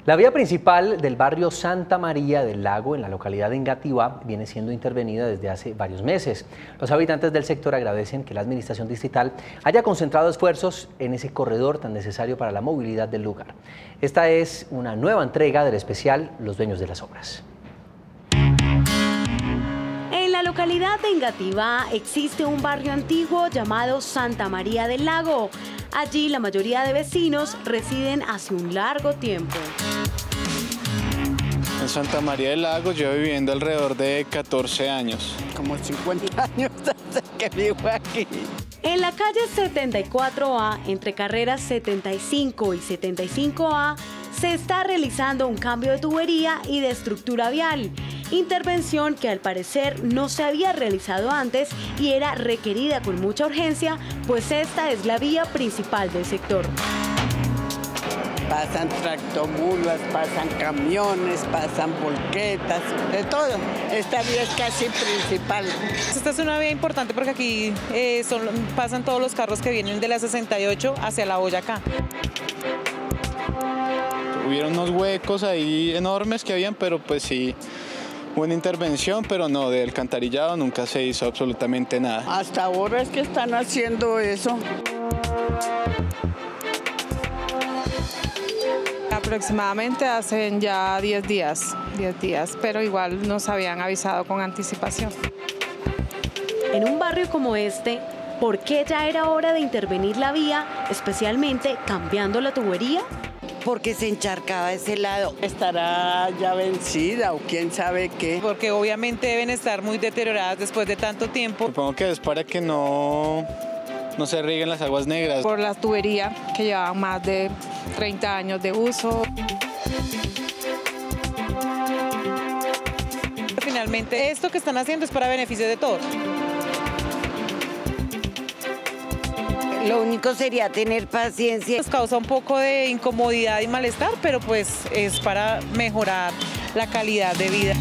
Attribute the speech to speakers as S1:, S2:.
S1: La vía principal del barrio Santa María del Lago, en la localidad de Engativá, viene siendo intervenida desde hace varios meses. Los habitantes del sector agradecen que la administración distrital haya concentrado esfuerzos en ese corredor tan necesario para la movilidad del lugar. Esta es una nueva entrega del especial Los Dueños de las Obras.
S2: En la localidad de Engativá existe un barrio antiguo llamado Santa María del Lago. Allí la mayoría de vecinos residen hace un largo tiempo.
S3: En Santa María del Lago llevo viviendo alrededor de 14 años.
S4: Como 50 años desde que vivo aquí.
S2: En la calle 74A, entre carreras 75 y 75A, se está realizando un cambio de tubería y de estructura vial. Intervención que al parecer no se había realizado antes y era requerida con mucha urgencia, pues esta es la vía principal del sector.
S4: Pasan tractomulas, pasan camiones, pasan volquetas, de todo. Esta vía es casi principal.
S5: Esta es una vía importante porque aquí pasan todos los carros que vienen de la 68 hacia la Boyacá.
S3: Hubieron unos huecos ahí enormes que habían, pero pues sí, hubo una intervención, pero no, de alcantarillado nunca se hizo absolutamente nada.
S4: Hasta ahora es que están haciendo eso.
S5: Aproximadamente hacen ya 10 días, pero igual nos habían avisado con anticipación.
S2: En un barrio como este, ¿por qué ya era hora de intervenir la vía, especialmente cambiando la tubería?
S4: Porque se encharcaba ese lado. Estará ya vencida o quién sabe qué.
S5: Porque obviamente deben estar muy deterioradas después de tanto tiempo.
S3: Supongo que es para que no se rieguen las aguas negras.
S5: Por la tubería que llevaban más de 30 años de uso. Finalmente, esto que están haciendo es para beneficio de todos.
S4: Lo único sería tener paciencia.
S5: Nos causa un poco de incomodidad y malestar, pero pues es para mejorar la calidad de vida.